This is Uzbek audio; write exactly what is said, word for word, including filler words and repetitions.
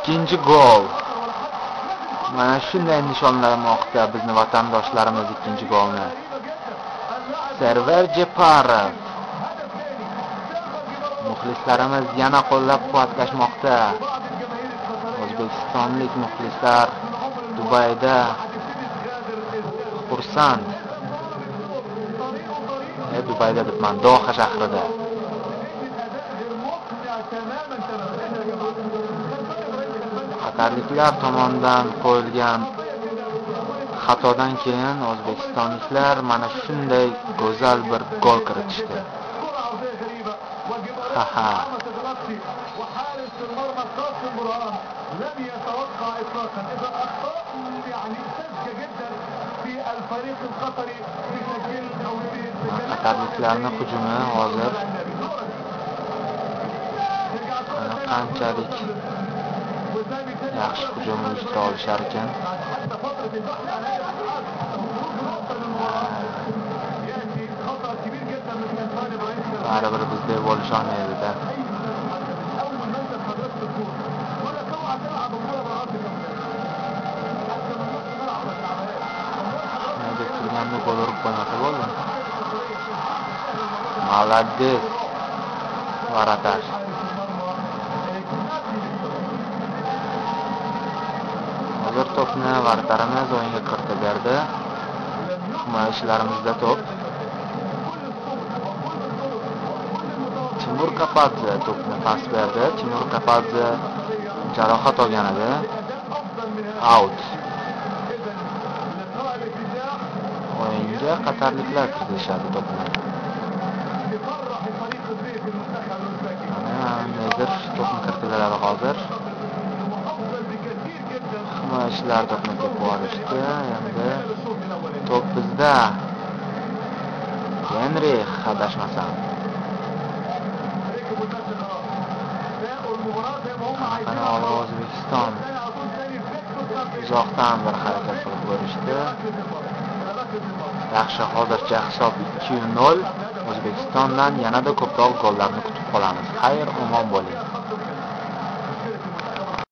ikkinchi gol. Mana shunday nishonlamoqda bizni vatandoshlarimiz ikkinchi golni. Server Jeparov. Muxlislarimiz yana qo'llab-quvvatlashmoqda. O'zbekistonlik muxlislar Dubayda xursand. E, Dubayda bitman, Doha shahrida. Qatarliklar tomonidan qo'yilgan xatodan keyin o'zbekistonliklar mana shunday go'zal bir gol kiritishdi. Ha ha. Qatarliklarning hujumi hozir qanchalik yaxshi hujum uyushtra olishar ekan. Baribir bizda bo'lishmaydi-da. Nega turganda gol urib qo'ymasa bo'ldi. Молодец. Varatash. Hozir to'pni Vartaramiz o'yinga kiritib berdi. Himoyachilarimizda to'p. Timur Kapadze to'pni pas berdi. Timur Kapadze jarohat olgan edi. Out. O'yinga qatarliklar kiritishadi to'pni. Mana Nezir to'pni kiritdilar hozir. Himoyachilar to'pni tepib olishdi. Endi to'p bizda. Henrix adashmasam. Ana O'zbekiston uzoqdan bir harakat qilib ko'rishdi. Yaxshi, hozircha hisob ikki nol. O'zbekistondan yanada ko'proq gollarni kutib qolamiz. Xayr, omon bo'ling.